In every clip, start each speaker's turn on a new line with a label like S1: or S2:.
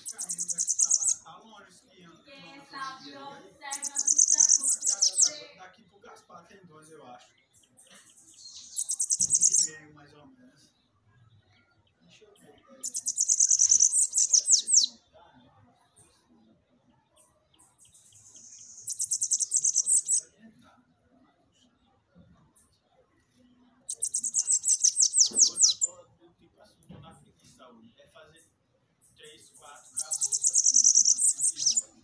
S1: caindo daqui pra lá. Tá longe esquiando.
S2: Quem sabe observa tudo acontecer.
S1: Daqui pro Gaspar tem 2, eu acho. 1,5 mais ou menos. Deixa eu ver. Hoje eu tô tipo assim, tô na preguiça hoje. É fazer 3, 4 cabeças por semana.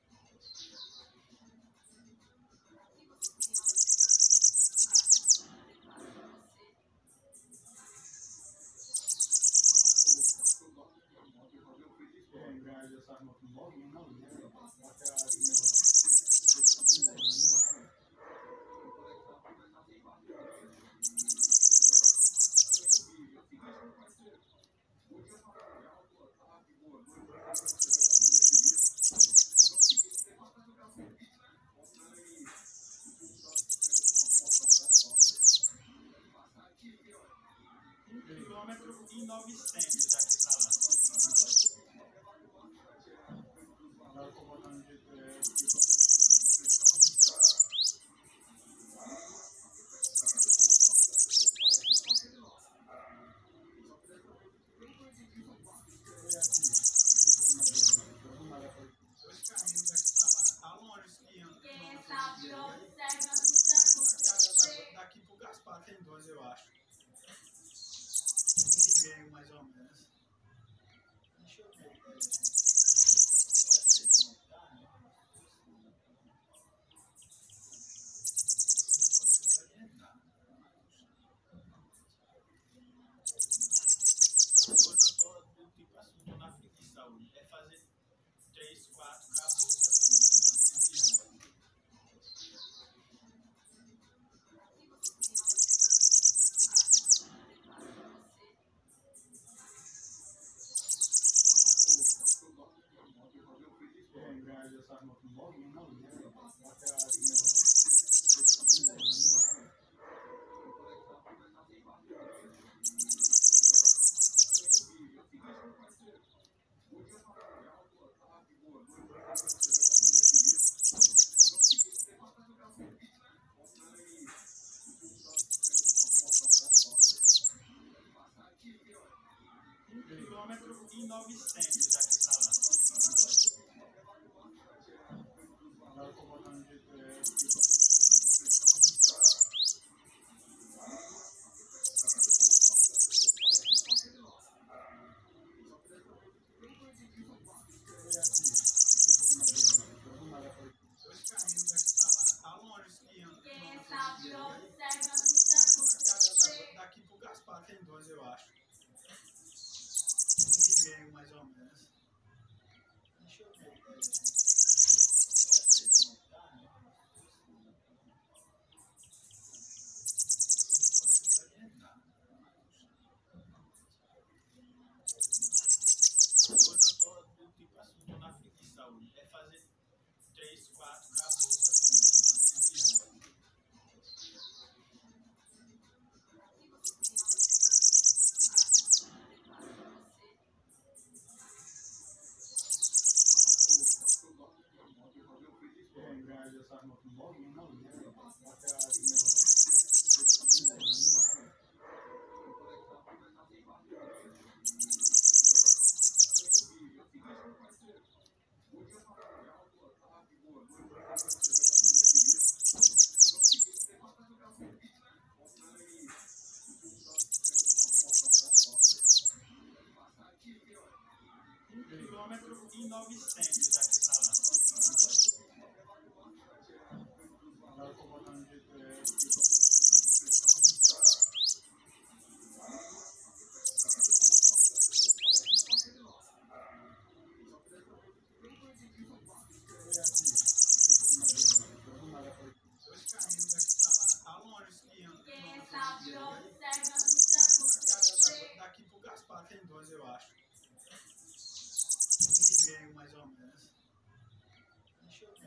S1: Quilômetro e 900 aqui pra lá. Agora eu tô botando GPS. Tá longe esquiando.
S2: Quem sabe observa tudo acontecer.
S1: Daqui pro Gaspar tem 2, eu acho. 1,5 mais ou menos. Deixa eu ver. Hoje eu tô tipo assim, tô na preguiça hoje. É fazer 3, 4 cabeças por semana. Quilômetro e 900 aqui pra lá. Agora eu tô botando GPS. Tá longe esquiando.
S2: Quem sabe observa tudo acontecer.
S1: Daqui pro Gaspar tem 2, eu acho. 1,5 mais ou menos. Deixa eu ver. Hoje eu tô tipo assim, tô na preguiça hoje. É fazer 3, 4 cabeças por semana. Quilômetro e 900 aqui pra lá. Agora eu tô botando GPS. Tá longe esquiando.
S2: Quem sabe observa tudo acontecer.
S1: Daqui pro Gaspar tem 2, eu acho. 1,5 mais ou menos. Deixa eu ver.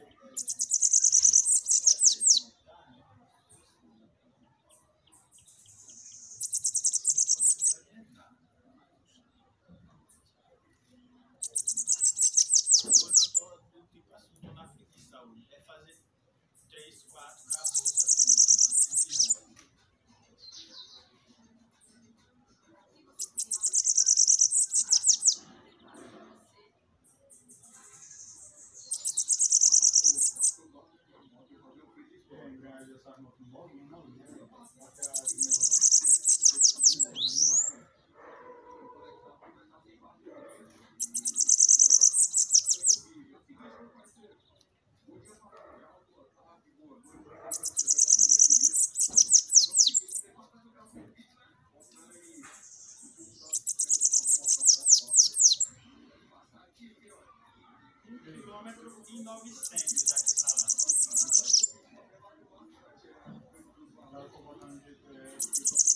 S1: Quilômetro e 900 já que tá lá. Agora eu tô botando de